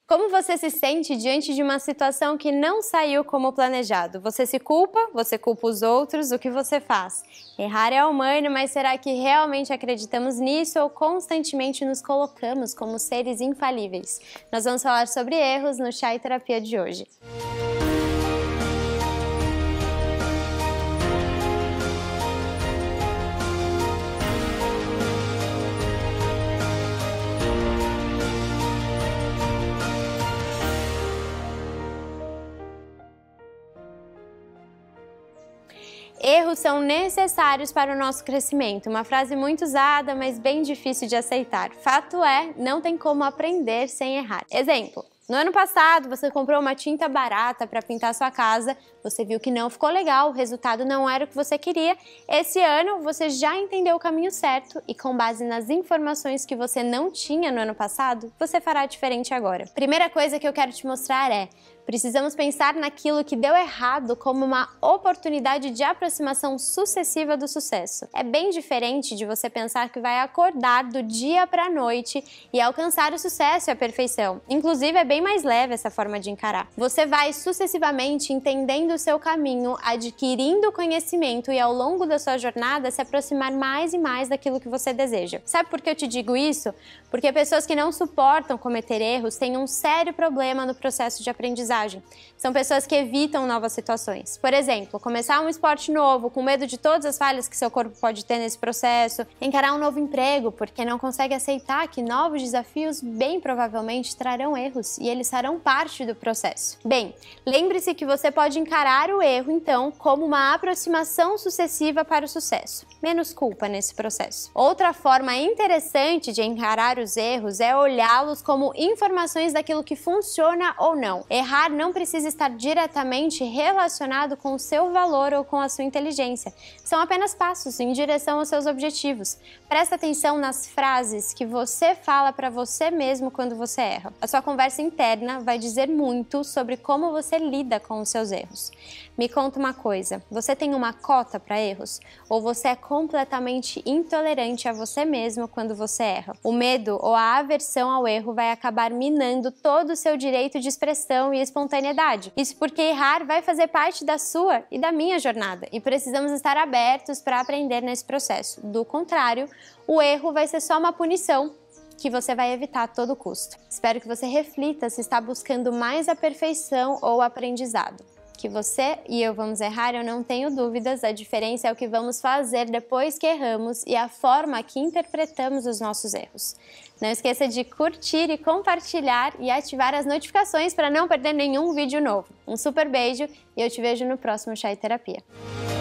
Como você se sente diante de uma situação que não saiu como planejado? Você se culpa? Você culpa os outros? O que você faz? Errar é humano, mas será que realmente acreditamos nisso ou constantemente nos colocamos como seres infalíveis? Nós vamos falar sobre erros no Chá e Terapia de hoje. Erros são necessários para o nosso crescimento. Uma frase muito usada, mas bem difícil de aceitar. Fato é, não tem como aprender sem errar. Exemplo. No ano passado, você comprou uma tinta barata para pintar sua casa, você viu que não ficou legal, o resultado não era o que você queria. Esse ano, você já entendeu o caminho certo e com base nas informações que você não tinha no ano passado, você fará diferente agora. Primeira coisa que eu quero te mostrar é: precisamos pensar naquilo que deu errado como uma oportunidade de aproximação sucessiva do sucesso. É bem diferente de você pensar que vai acordar do dia para a noite e alcançar o sucesso e a perfeição. Inclusive, é bem mais leve essa forma de encarar. Você vai sucessivamente entendendo o seu caminho, adquirindo conhecimento e ao longo da sua jornada se aproximar mais e mais daquilo que você deseja. Sabe por que eu te digo isso? Porque pessoas que não suportam cometer erros têm um sério problema no processo de aprendizagem. São pessoas que evitam novas situações. Por exemplo, começar um esporte novo com medo de todas as falhas que seu corpo pode ter nesse processo, encarar um novo emprego porque não consegue aceitar que novos desafios bem provavelmente trarão erros e eles farão parte do processo. Bem, lembre-se que você pode encarar o erro, então, como uma aproximação sucessiva para o sucesso. Menos culpa nesse processo. Outra forma interessante de encarar os erros é olhá-los como informações daquilo que funciona ou não. Errar não precisa estar diretamente relacionado com o seu valor ou com a sua inteligência. São apenas passos em direção aos seus objetivos. Presta atenção nas frases que você fala para você mesmo quando você erra. A sua conversa interna vai dizer muito sobre como você lida com os seus erros. Me conta uma coisa, você tem uma cota para erros? Ou você é completamente intolerante a você mesmo quando você erra? O medo ou a aversão ao erro vai acabar minando todo o seu direito de expressão e espontaneidade. Isso porque errar vai fazer parte da sua e da minha jornada e precisamos estar abertos para aprender nesse processo. Do contrário, o erro vai ser só uma punição que você vai evitar a todo custo. Espero que você reflita se está buscando mais a perfeição ou o aprendizado. Que você e eu vamos errar, eu não tenho dúvidas, a diferença é o que vamos fazer depois que erramos e a forma que interpretamos os nossos erros. Não esqueça de curtir e compartilhar e ativar as notificações para não perder nenhum vídeo novo. Um super beijo e eu te vejo no próximo Chá e Terapia.